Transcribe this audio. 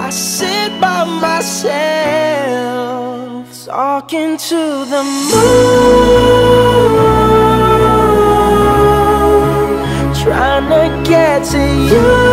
I sit by myself, talking to the moon, trying to get to you.